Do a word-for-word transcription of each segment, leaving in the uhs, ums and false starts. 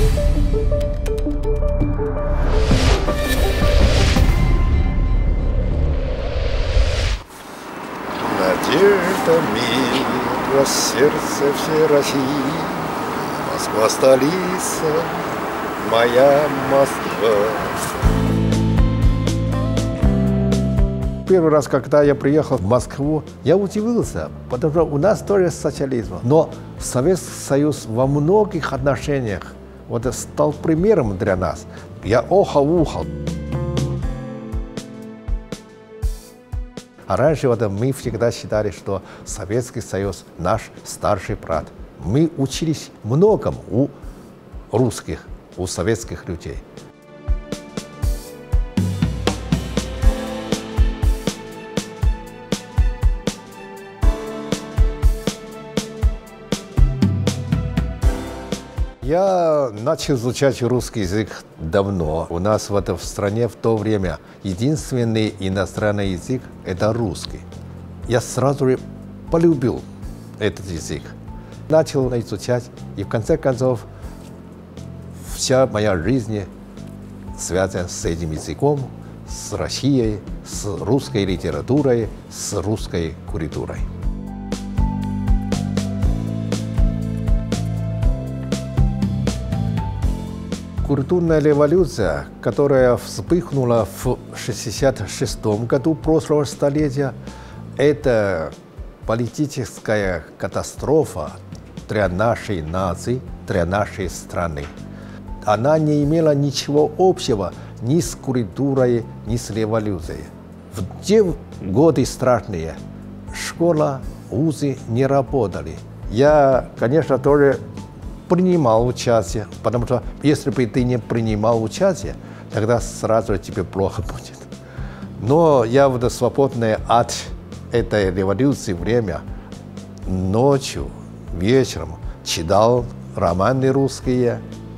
Надежда мира, сердце всей России, Москва столица, моя Москва. Первый раз, когда я приехал в Москву, я удивился, потому что у нас тоже социализм. Но Советский Союз во многих отношениях вот стал примером для нас. Я охал-ухал. А раньше вот мы всегда считали, что Советский Союз наш старший брат. Мы учились многому у русских, у советских людей. Я начал изучать русский язык давно. У нас в, это, в стране в то время единственный иностранный язык – это русский. Я сразу же полюбил этот язык. Начал изучать, и в конце концов вся моя жизнь связана с этим языком, с Россией, с русской литературой, с русской культурой. Культурная революция, которая вспыхнула в шестьдесят шестом году прошлого столетия, это политическая катастрофа для нашей нации, для нашей страны. Она не имела ничего общего ни с культурой, ни с революцией. В те годы страшные школа, вузы не работали. Я, конечно, тоже принимал участие, потому что если бы ты не принимал участие, тогда сразу тебе плохо будет. Но я вот свободное от этой революции время ночью, вечером читал романы русские,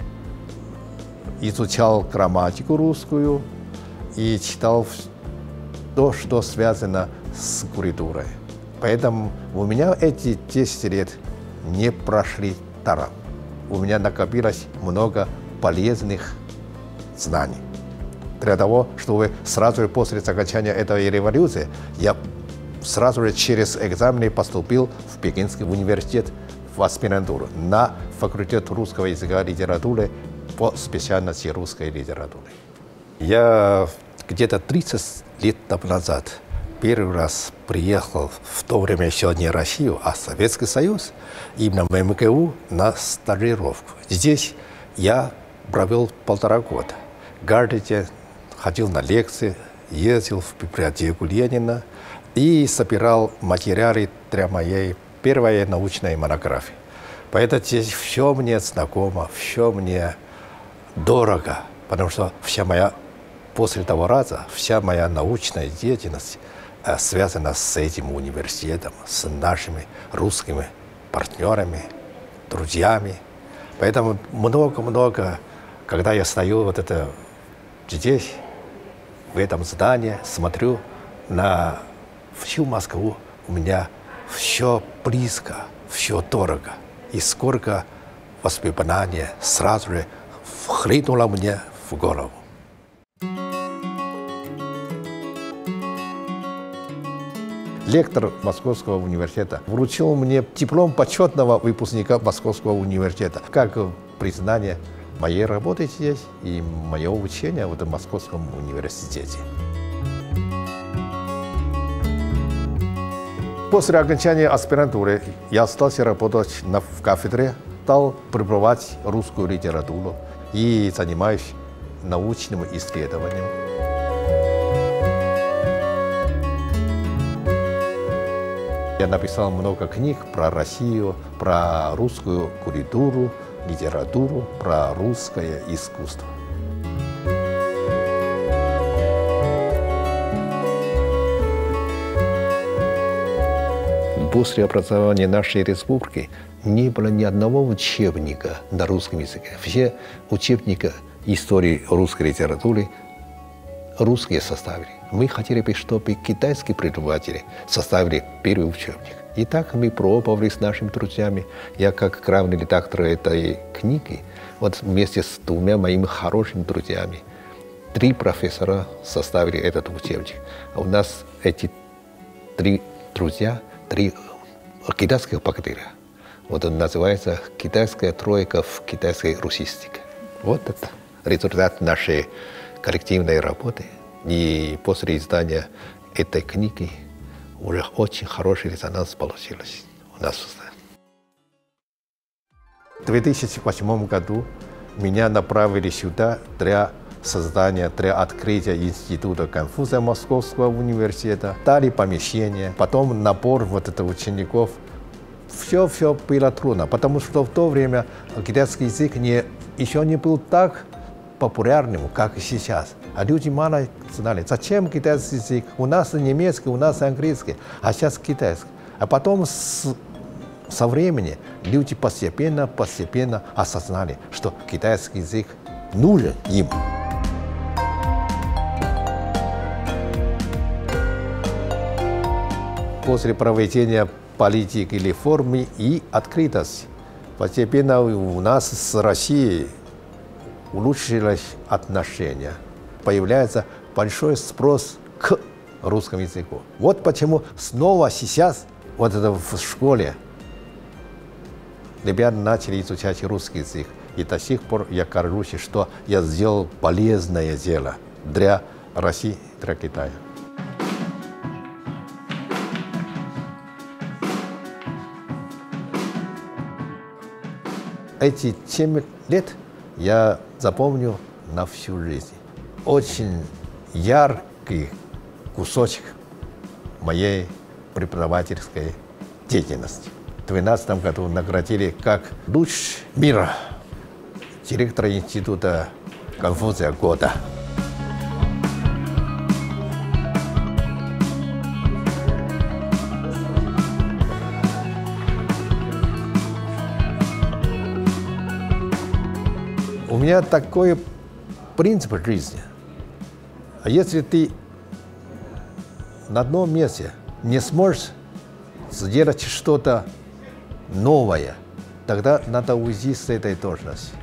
изучал грамматику русскую и читал то, что связано с культурой. Поэтому у меня эти десять лет не прошли даром. У меня накопилось много полезных знаний. Для того, чтобы сразу же после окончания этой революции я сразу же через экзамены поступил в Пекинский университет в аспирантуру на факультет русского языка и литературы по специальности русской литературы. Я где-то тридцать лет назад первый раз приехал, в то время еще не Россию, а Советский Союз, именно в эм гэ у на стажировку. Здесь я провел полтора года. Каждый день ходил на лекции, ездил в библиотеку Ленина и собирал материалы для моей первой научной монографии. Поэтому здесь все мне знакомо, все мне дорого, потому что вся моя, после того раза, вся моя научная деятельность связана с этим университетом, с нашими русскими партнерами, друзьями. Поэтому много-много, когда я стою вот это здесь, в этом здании, смотрю на всю Москву, у меня все близко, все дорого. И сколько воспоминаний сразу же вхлынуло мне в голову. Лектор Московского университета вручил мне диплом почетного выпускника Московского университета как признание моей работы здесь и моего учения в этом Московском университете. После окончания аспирантуры я остался работать на, в кафедре, стал преподавать русскую литературу и занимаюсь научным исследованием. Я написал много книг про Россию, про русскую культуру, литературу, про русское искусство. После образования нашей республики не было ни одного учебника на русском языке. Все учебники истории русской литературы русские составили. Мы хотели бы, чтобы китайские преподаватели составили первый учебник. И так мы пробовали с нашими друзьями. Я, как главный редактор этой книги, Вот вместе с двумя моими хорошими друзьями, три профессора составили этот учебник. А у нас эти три друзья, три китайских богатыря. Вот он называется «Китайская тройка в китайской русистике». Вот это результат нашей коллективной работы. И после издания этой книги уже очень хороший резонанс получился у нас. В две тысячи восьмом году меня направили сюда для создания, для открытия института Конфуция Московского университета. Дали помещение, потом набор вот этого учеников. Все-все было трудно, потому что в то время китайский язык не, еще не был так популярным, как сейчас. А люди мало знали, зачем китайский язык. У нас немецкий, у нас английский, а сейчас китайский. А потом с, со временем люди постепенно, постепенно осознали, что китайский язык нужен им. После проведения политики реформы и открытости, постепенно у нас с Россией улучшились отношения. Появляется большой спрос к русскому языку. Вот почему снова сейчас вот это в школе ребята начали изучать русский язык. И до сих пор я горжусь, что я сделал полезное дело для России, для Китая. Эти семь лет я запомню на всю жизнь. Очень яркий кусочек моей преподавательской деятельности. В две тысячи двенадцатом году наградили как лучший мира директора института Конфуция года. У меня такой принцип жизни. А если ты на одном месте не сможешь сделать что-то новое, тогда надо уйти с этой должности.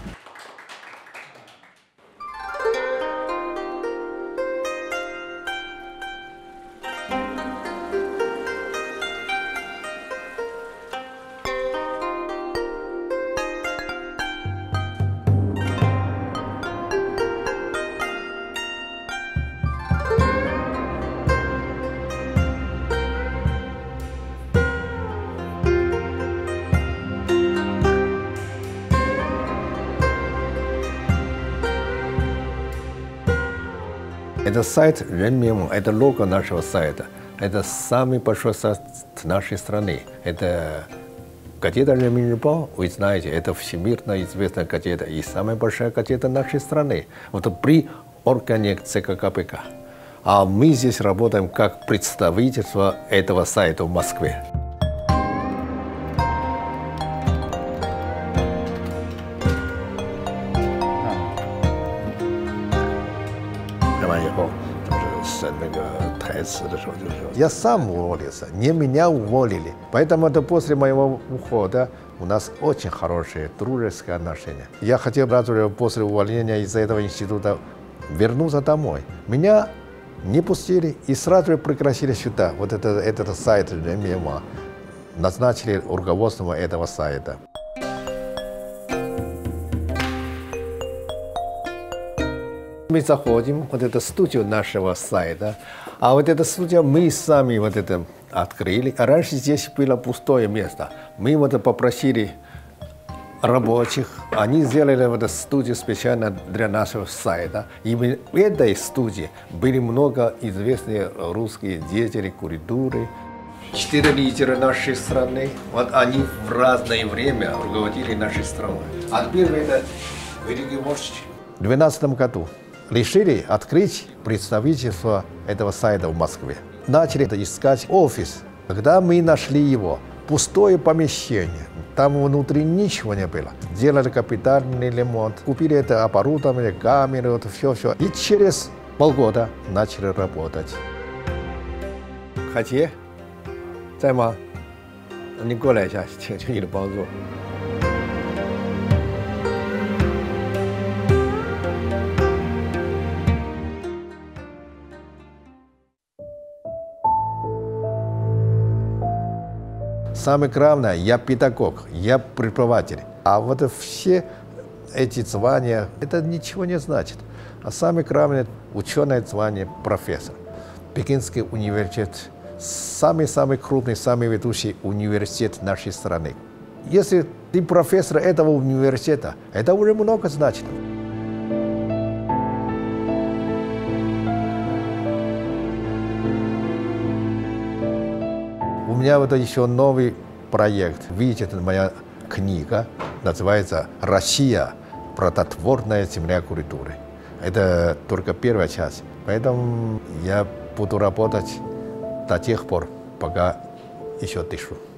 Это сайт Renminmu, это лого нашего сайта. Это самый большой сайт нашей страны. Это газета Renminmu, вы знаете, это всемирно известная газета и самая большая газета нашей страны. Вот при органе ЦК КПК. А мы здесь работаем как представительство этого сайта в Москве. Я сам уволился, не меня уволили. Поэтому это после моего ухода у нас очень хорошие дружеские отношения. Я хотел сразу после увольнения из этого института вернуться домой. Меня не пустили и сразу пригласили сюда, вот это, этот сайт Renminmu, назначили руководством этого сайта. Мы заходим в вот эту студию нашего сайта, а вот эта студия мы сами вот это открыли. А раньше здесь было пустое место. Мы вот попросили рабочих, они сделали вот эту студию специально для нашего сайта. И в этой студии были много известных русских деятелей культуры. Четыре лидера нашей страны, вот они в разное время руководили нашей страной. А теперь это великий вождь. В две тысячи двенадцатом году решили открыть представительство этого сайта в Москве. Начали искать офис. Когда мы нашли его, пустое помещение, там внутри ничего не было. Делали капитальный ремонт, купили это оборудование, камеры, вот все-все. И через полгода начали работать. Хотя, 在吗？你过来一下，请求你的帮助。 Самое главное, я педагог, я преподаватель. А вот все эти звания, это ничего не значит. А самое главное, ученое звание профессор. Пекинский университет – самый-самый крупный, самый ведущий университет нашей страны. Если ты профессор этого университета, это уже много значит. У меня вот еще новый проект. Видите, моя книга называется «Россия. Плодотворная земля культуры». Это только первая часть. Поэтому я буду работать до тех пор, пока еще дышу.